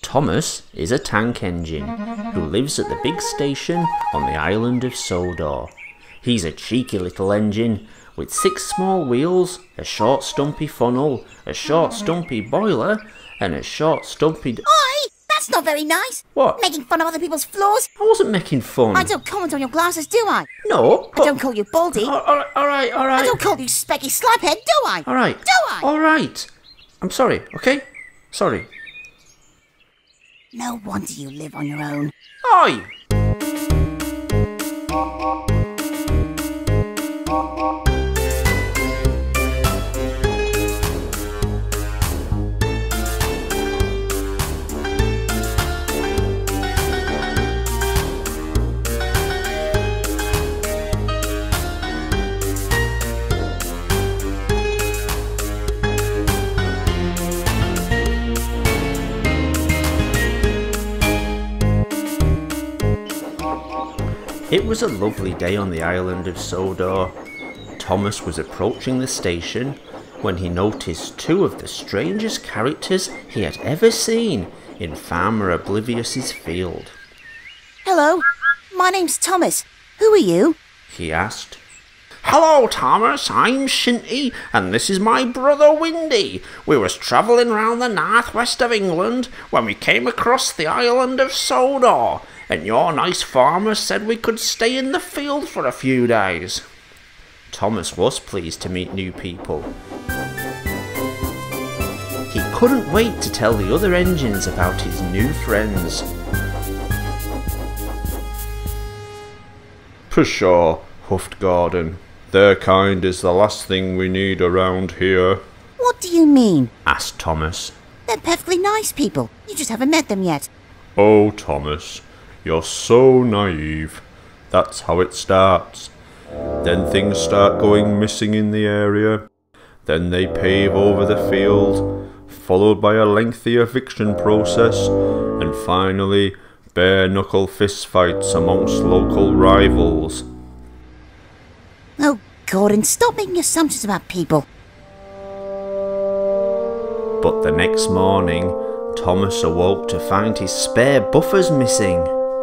Thomas is a tank engine who lives at the big station on the island of Sodor. He's a cheeky little engine with 6 small wheels, a short stumpy funnel, a short stumpy boiler and a short stumpy... Oi! That's not very nice. What? Making fun of other people's flaws? I wasn't making fun. I don't comment on your glasses, do I? No, but... I don't call you baldy. Alright. I don't call you specky slaphead, do I? Alright. Do I? Alright. I'm sorry, okay? Sorry. No wonder you live on your own. Oi! It was a lovely day on the island of Sodor. Thomas was approaching the station when he noticed 2 of the strangest characters he had ever seen in Farmer Oblivious's field. Hello, my name's Thomas. Who are you? He asked. Hello, Thomas, I'm Shinty, and this is my brother Windy. We was travelling round the northwest of England when we came across the island of Sodor, and your nice farmer said we could stay in the field for a few days. Thomas was pleased to meet new people. He couldn't wait to tell the other engines about his new friends. Pshaw, huffed Gordon. Their kind is the last thing we need around here. What do you mean? Asked Thomas. They're perfectly nice people. You just haven't met them yet. Oh, Thomas, you're so naive. That's how it starts. Then things start going missing in the area. Then they pave over the field, followed by a lengthy eviction process, and finally bare-knuckle fistfights amongst local rivals. Oh, Gordon, stop making assumptions about people. But the next morning, Thomas awoke to find his spare buffers missing.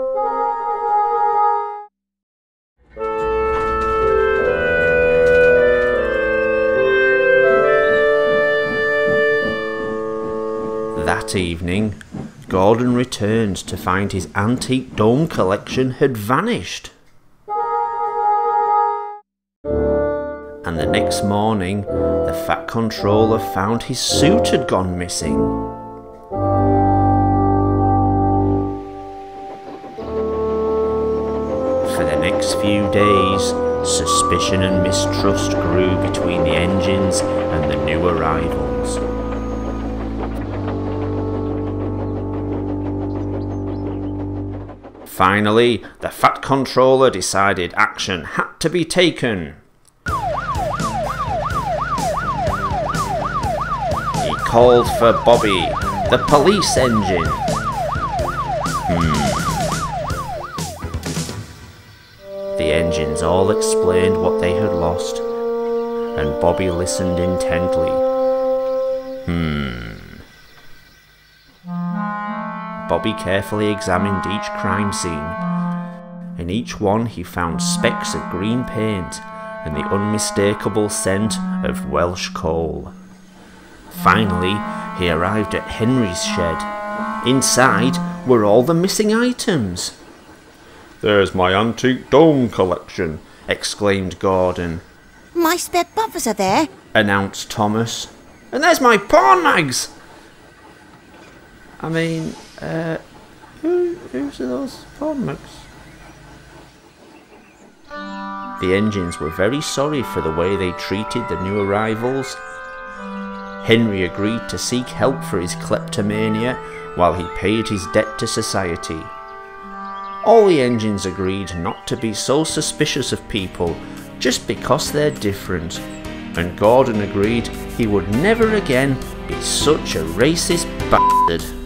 That evening, Gordon returned to find his antique dome collection had vanished. And the next morning, the Fat Controller found his suit had gone missing. For the next few days, suspicion and mistrust grew between the engines and the new arrivals. Finally, the Fat Controller decided action had to be taken. He called for Bobby, the police engine. The engines all explained what they had lost, and Bobby listened intently. Bobby carefully examined each crime scene. In each one he found specks of green paint and the unmistakable scent of Welsh coal. Finally, he arrived at Henry's shed. Inside were all the missing items. There's my antique dome collection, exclaimed Gordon. My spare buffers are there, announced Thomas. And there's my porn mags! I mean, whose are those porn mags? The engines were very sorry for the way they treated the new arrivals. Henry agreed to seek help for his kleptomania while he paid his debt to society. All the engines agreed not to be so suspicious of people just because they're different, and Gordon agreed he would never again be such a racist bastard.